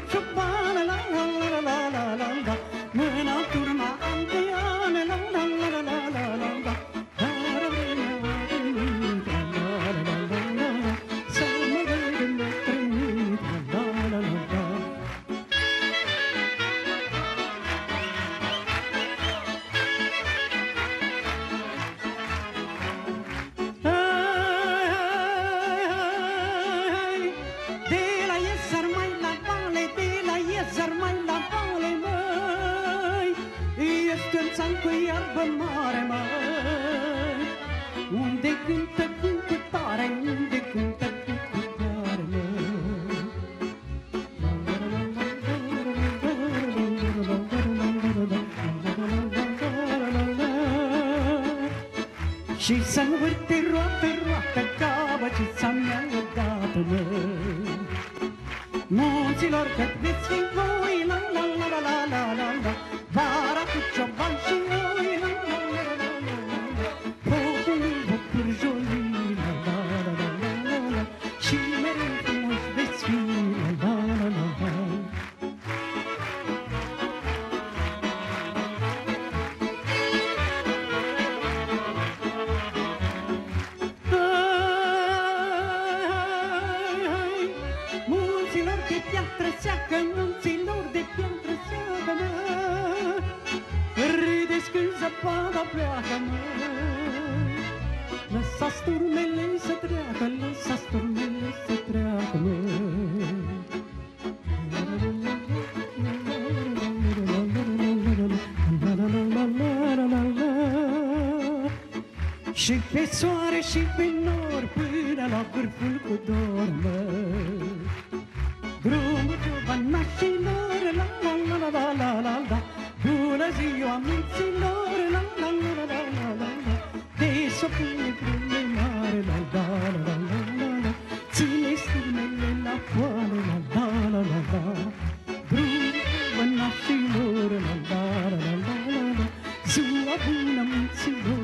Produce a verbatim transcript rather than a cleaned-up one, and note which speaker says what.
Speaker 1: ciobane, la la la la la la la, mâna turma andiane, la la la la la la la la. Cu iarbă mare, măi, unde cântă cântătoare, unde cântă cântătoare, măi. Și să-mi vârte roată, roată, ca băcița mea odată, măi. Munților cât veți fi voi, la la la la la la la la, vara cu cioban și oi, la la la la la la la, focul vă pârjoli, la la la la la la la, și mereu frumos veți fi, la la la la la. Munților de piatră seacă, munților de piatră seacă, mă, râdeți când zăpada pleacă, mă, lăsați turmele să treacă, lăsați turmele să treacă, mă. Și pe soare și pe nor, până la vârful cu dor, mă. Drumul ciobanașilor, la la la la la la la la, bună ziua munților, la la la la la la la la, de sopune drume mare, la la la la la la la, ține strumele la poale, la la la la la, drumul ciobanașilor, la la la la la la la, ziua bună munților.